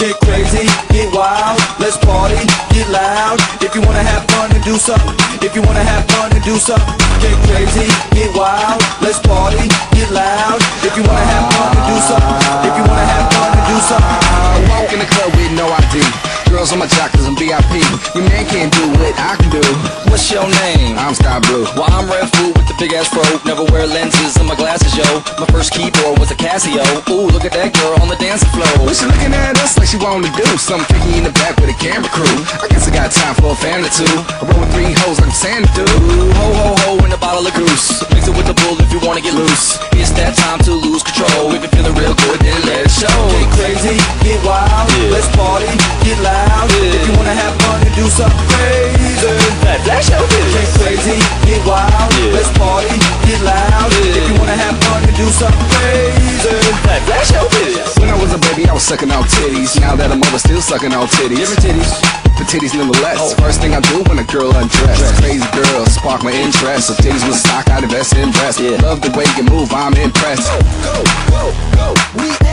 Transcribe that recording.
Get crazy, get wild, let's party, get loud. If you wanna have fun and do something, if you wanna have fun and do something. Get crazy, get wild, let's party, get loud. If you wanna have fun and do something, if you wanna have fun and do something. I walk in the club with no ID. Girls on my jock 'cause I'm VIP. Your man can't do what I can do. What's your name? I'm Sky Blue. Well, I'm Red Food with the big ass fro. Never wear lenses in my glasses, yo. My first keyboard was a Casio. Ooh, look at that girl on the dancing floor. But she looking at us like she wanted to do something freaky in the back with a camera crew. I guess I got time for a fan or two. I roll with 3 hoes like I'm Santa do. Ho, ho, ho, and a bottle of goose. Mix it with the bull if you wanna get loose. It's that time to lose control. If you're feeling real good, then let it show. Get crazy, get wild, let's party, get loud. If you wanna have fun and do something crazy, That's your get business. crazy, get wild, let's party, get loud. If you wanna have fun and do something crazy, That's your business. When I was a baby, I was sucking out titties. Now that I'm older, still sucking out titties. different titties. The titties nonetheless. First thing I do when a girl undressed. Crazy girl, spark my interest. So titties with stock, I'd invest in breasts. Love the way you move, I'm impressed. Go, go, go, we